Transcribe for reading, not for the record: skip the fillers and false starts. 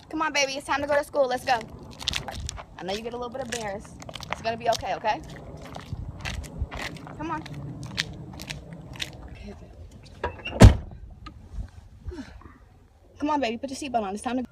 Come on, baby. It's time to go to school. Let's go. I know you get a little bit embarrassed. It's going to be okay, okay? Come on. Come on, baby. Put your seatbelt on. It's time to go.